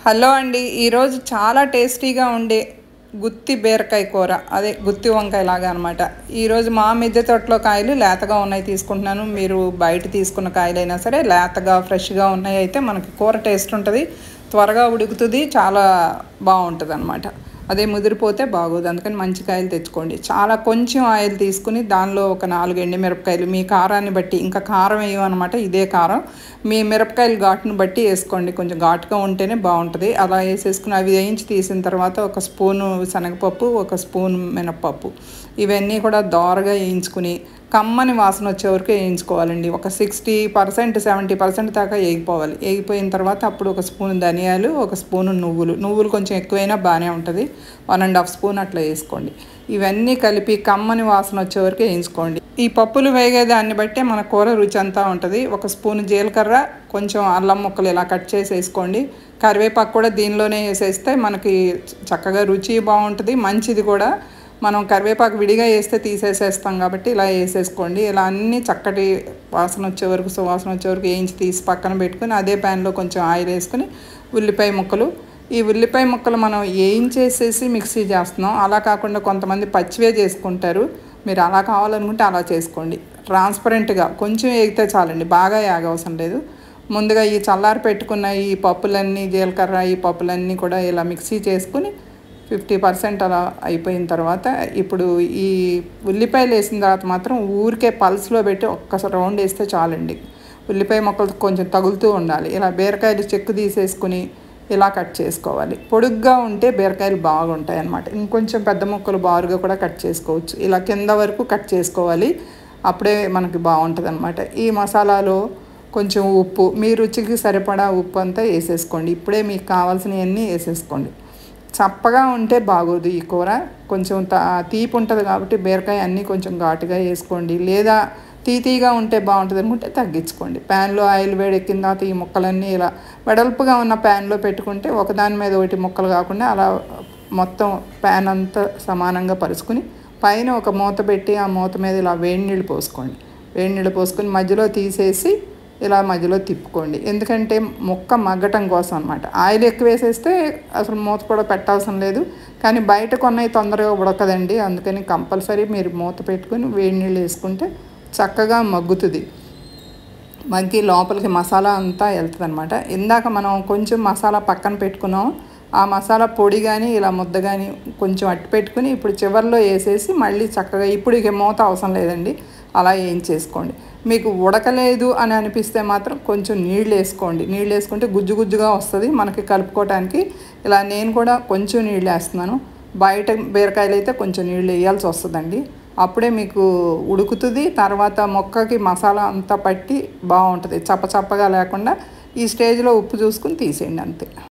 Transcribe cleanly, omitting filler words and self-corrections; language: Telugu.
హలో అండి, ఈరోజు చాలా టేస్టీగా ఉండే గుత్తి బీరకాయ కూర, అదే గుత్తి వంకాయ లాగా అనమాట. ఈరోజు మా మిద్దె తోటలో కాయలు లేతగా ఉన్నాయి తీసుకుంటున్నాను. మీరు బయట తీసుకున్న కాయలైనా సరే లేతగా ఫ్రెష్గా ఉన్నాయి అయితే మనకి కూర టేస్ట్ ఉంటుంది, త్వరగా ఉడుకుతుంది, చాలా బాగుంటుంది అనమాట. అదే ముదిరిపోతే బాగోదు, అందుకని మంచి కాయలు తెచ్చుకోండి. చాలా కొంచెం ఆయిల్ తీసుకుని దానిలో ఒక 4 ఎండుమిరపకాయలు, మీ కారాన్ని బట్టి, ఇంకా కారం వేయమన్నమాట, ఇదే కారం మీ మిరపకాయలు ఘాటును బట్టి వేసుకోండి. కొంచెం ఘాటుగా ఉంటేనే బాగుంటుంది. అలా వేసేసుకుని అవి వేయించి తీసిన తర్వాత ఒక స్పూను శనగపప్పు, ఒక స్పూన్ మినప్పప్పు, ఇవన్నీ కూడా దోరగా వేయించుకుని కమ్మని వాసన వచ్చే వరకు వేయించుకోవాలండి. ఒక 60% 70% దాకా వేగిపోవాలి. వేగిపోయిన తర్వాత అప్పుడు ఒక స్పూన్ ధనియాలు, ఒక స్పూను నువ్వులు కొంచెం ఎక్కువైనా బాగానే ఉంటుంది, 1½ స్పూన్ అట్లా వేసుకోండి. ఇవన్నీ కలిపి కమ్మని వాసన వచ్చే వరకు వేయించుకోండి. ఈ పప్పులు వేగేదాన్ని బట్టే మన కూర రుచి అంతా ఉంటుంది. ఒక స్పూన్ జీలకర్ర, కొంచెం అల్లం ముక్కలు ఇలా కట్ చేసి వేసుకోండి. కరివేపాకు కూడా దీనిలోనే వేసేస్తే మనకి చక్కగా రుచి బాగుంటుంది, మంచిది కూడా. మనం కరివేపాకు విడిగా వేస్తే తీసేసేస్తాం కాబట్టి ఇలా వేసేసుకోండి. ఇలా అన్నీ చక్కటి వాసన వచ్చే వరకు, సువాసన వచ్చే వరకు వేయించి తీసి పక్కన పెట్టుకుని అదే ప్యాన్లో కొంచెం ఆయిల్ వేసుకుని ఉల్లిపాయ ముక్కలు, ఈ ఉల్లిపాయ ముక్కలు మనం వేయించేసేసి మిక్సీ చేస్తున్నాం. అలా కాకుండా కొంతమంది పచ్చివే చేసుకుంటారు. మీరు అలా కావాలనుకుంటే అలా చేసుకోండి. ట్రాన్స్పరెంట్గా కొంచెం వేగితే చాలండి, బాగా వేగవసరం లేదు. ముందుగా ఈ చల్లారి పెట్టుకున్న ఈ పప్పులన్నీ, జీలకర్ర, ఈ పప్పులన్నీ కూడా ఇలా మిక్సీ చేసుకుని 50% అలా అయిపోయిన తర్వాత ఇప్పుడు ఈ ఉల్లిపాయలు వేసిన తర్వాత మాత్రం ఊరికే పల్స్లో పెట్టి ఒక్కసారి రౌండ్ వేస్తే చాలండి. ఉల్లిపాయ ముక్కలు కొంచెం తగులుతూ ఉండాలి. ఇలా బీరకాయలు చెక్కు తీసేసుకుని ఇలా కట్ చేసుకోవాలి. పొడుగ్గా ఉంటే బీరకాయలు బాగుంటాయి అన్నమాట. ఇంకొంచెం పెద్ద ముక్కలు బారుగా కూడా కట్ చేసుకోవచ్చు. ఇలా కింద వరకు కట్ చేసుకోవాలి, అప్పుడే మనకి బాగుంటుంది అన్నమాట. ఈ మసాలాలో కొంచెం ఉప్పు, మీ రుచికి సరిపడా ఉప్పు అంతా వేసేసుకోండి. ఇప్పుడే మీకు కావాల్సినవన్నీ వేసేసుకోండి. చప్పగా ఉంటే బాగోదు ఈ కూర, కొంచెం తీపి ఉంటుంది కాబట్టి బీరకాయ అన్నీ కొంచెం ఘాటుగా వేసుకోండి. లేదా తీగా ఉంటే బాగుంటుంది అనుకుంటే తగ్గించుకోండి. ప్యాన్లో ఆయిల్ వేడెక్కిన తర్వాత ఈ ముక్కలన్నీ ఇలా వెడల్పుగా ఉన్న ప్యాన్లో పెట్టుకుంటే ఒకదాని మీద ఒకటి ముక్కలు కాకుండా అలా మొత్తం ప్యాన్ అంతా సమానంగా పరుచుకుని పైన ఒక మూత పెట్టి ఆ మూత మీద ఇలా వేడి నీళ్ళు పోసుకోండి. వేడి నీళ్ళు పోసుకొని మధ్యలో తీసేసి ఇలా మధ్యలో తిప్పుకోండి. ఎందుకంటే ముక్క మగ్గటం కోసం అనమాట. ఆయిల్ ఎక్కువ వేసేస్తే అసలు మూత కూడా పెట్టాల్సిన లేదు, కానీ బయట కొన్నవి తొందరగా ఉడకదండి. అందుకని కంపల్సరీ మీరు మూత పెట్టుకొని వేడి నీళ్ళు వేసుకుంటే చక్కగా మగ్గుతుంది. మగ్గి లోపలికి మసాలా అంతా వెళ్తుంది అనమాట. ఇందాక మనం కొంచెం మసాలా పక్కన పెట్టుకున్నాం, ఆ మసాలా పొడి కానీ ఇలా ముద్ద కానీ కొంచెం అట్టు పెట్టుకుని ఇప్పుడు చివరిలో వేసేసి మళ్ళీ చక్కగా, ఇప్పుడు ఇక మూత అవసరం లేదండి, అలా వేయించేసుకోండి. మీకు ఉడకలేదు అని అనిపిస్తే మాత్రం కొంచెం నీళ్ళు వేసుకోండి. నీళ్ళు వేసుకుంటే గుజ్జుగా వస్తుంది మనకి కలుపుకోవడానికి. ఇలా నేను కూడా కొంచెం నీళ్ళు వేస్తున్నాను. బయట బీరకాయలు అయితే కొంచెం నీళ్ళు వేయాల్సి వస్తుందండి, అప్పుడే మీకు ఉడుకుతుంది. తర్వాత మొక్కకి మసాలా అంతా పట్టి బాగుంటుంది, చప్పగా లేకుండా. ఈ స్టేజ్లో ఉప్పు చూసుకుని తీసేయండి, అంతే.